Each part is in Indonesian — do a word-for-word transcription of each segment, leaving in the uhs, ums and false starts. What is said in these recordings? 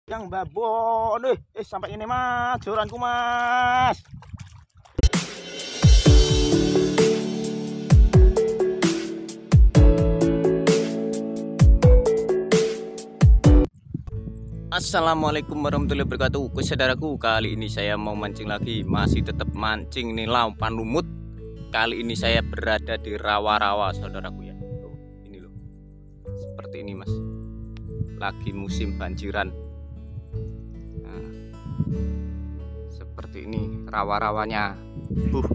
Yang babon eh, eh sampai ini mas joranku mas. Assalamualaikum warahmatullahi wabarakatuh. Oke saudaraku, kali ini saya mau mancing lagi. Masih tetap mancing nih umpan lumut. Kali ini saya berada di rawa-rawa saudaraku ya. Tuh, ini loh. Seperti ini mas. Lagi musim banjiran. Nah, seperti ini rawa-rawanya. Uh.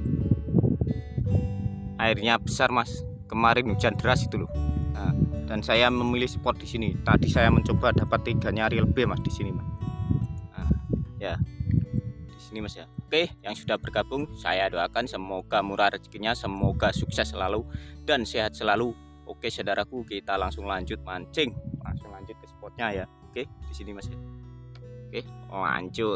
Airnya besar mas. Kemarin hujan deras itu loh. Nah, dan saya memilih spot di sini. Tadi saya mencoba dapat tiga nyari lebih mas di sini mas. Nah, ya di sini mas ya. Oke, yang sudah bergabung saya doakan semoga murah rezekinya, semoga sukses selalu dan sehat selalu. Oke saudaraku, kita langsung lanjut mancing, langsung lanjut ke spotnya ya. Oke, di sini mas ya. Oke, lanjut.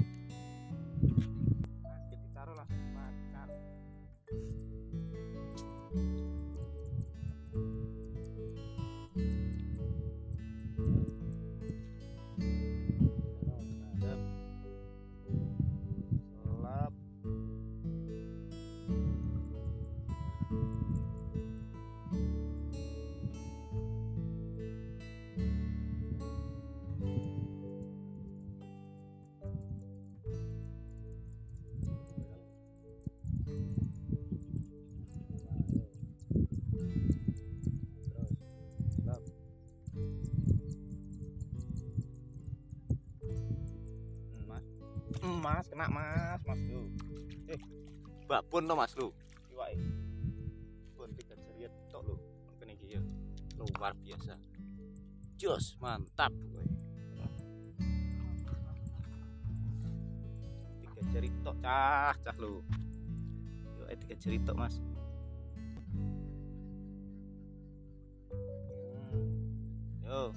Mas kena mas mas lu eh babon lo mas lu iwak pun tiga jari tok lu kene iki ya luar biasa jos mantap gue tiga jari tok cah cah lu yo eh tiga jari tok mas. hmm. Yo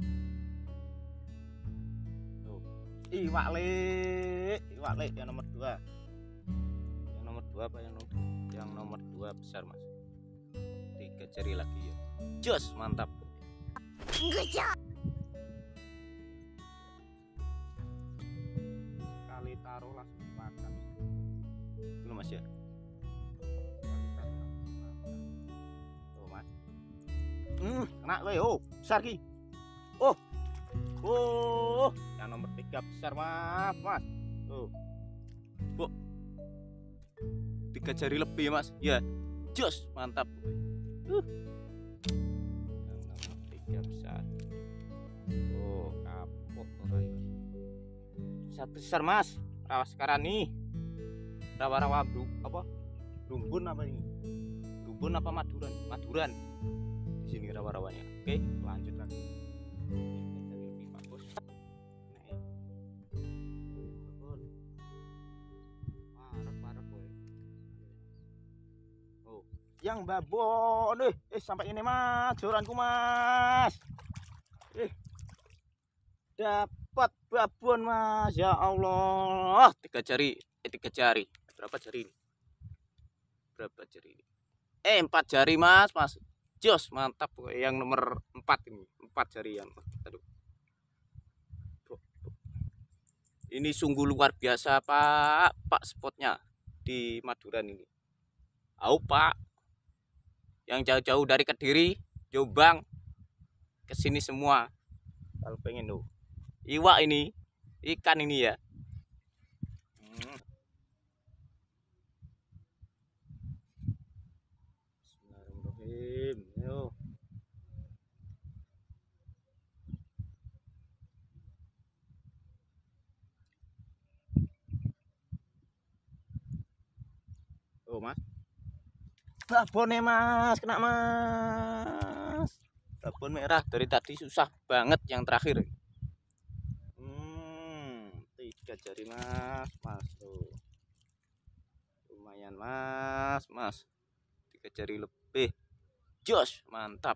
iwak lek, iwak lek yang nomor dua, yang nomor dua apa yang nomor yang nomor dua besar mas, tiga jari lagi ya, jos mantap. Kali taruh langsung makan, dulu mas ya. Tuh mas, hmm, kena gue, oh besar ki, oh. Oh, yang nomor tiga besar mas, mas. Tuh, bu, tiga jari lebih mas. Ya, jos mantap. Uh. Yang nomor tiga besar. Oh, kapok orang. Satu besar mas. Rawa sekarang nih. Rawa-rawa apa? Rumbun apa ini? Rumbun apa maduran? Maduran. Di sini rawa-rawanya. Oke, lanjut lagi. Yang babon eh, eh sampai ini mas joranku mas eh dapat babon mas ya Allah tiga jari eh tiga jari berapa jari ini berapa jari ini eh empat jari mas mas jos mantap yang nomor empat ini empat jari yang aduh ini sungguh luar biasa pak pak spotnya di Maduran ini. Au pak yang jauh-jauh dari Kediri, Jombang, ke sini semua. Kalau pengen tuh, iwak ini, ikan ini ya. Hmm. Bismillahirrahmanirrahim. Yo. Oh mas. Babon mas, kena mas. Babon merah dari tadi susah banget yang terakhir. Hmm, tiga jari mas, mas tuh. Lumayan mas, mas. Tiga jari lebih. Jos, mantap.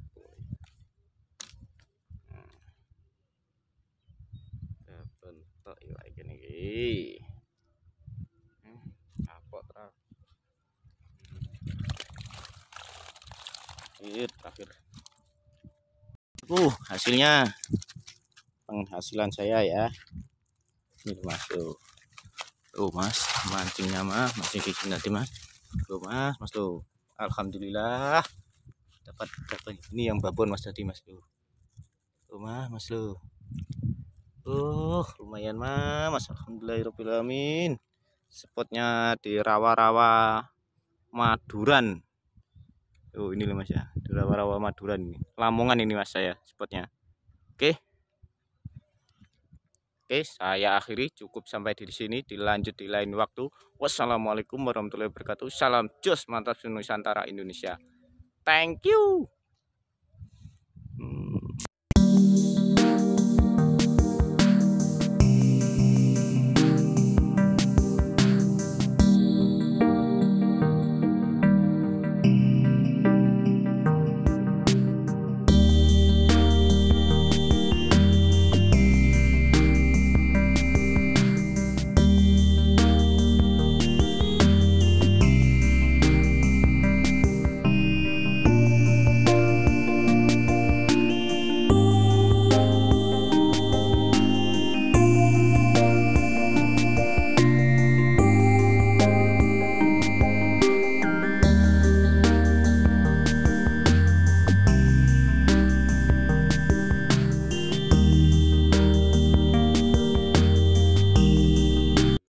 Babon tok iwak iki iki. Hmm, kapok terakhir. Ini terakhir. Uh, hasilnya penghasilan saya ya. Ini mas tuh. Tuh mas, mancingnya mas, mancing di sini nanti mas. Tuh mas, mas tuh. Alhamdulillah dapat dapat. Ini yang babon mas tadi mas tuh. Tuh mas, mas tuh. Uh, lumayan mas, mas. Alhamdulillahirobbilalamin. Spotnya di rawa-rawa Maduran. Oh ini loh mas ya, di rawa-rawa Maduran ini. Lamongan ini mas saya spotnya. Oke. Oke, saya akhiri cukup sampai di sini, dilanjut di lain waktu. Wassalamualaikum warahmatullahi wabarakatuh. Salam jos mantap Nusantara Indonesia. Thank you.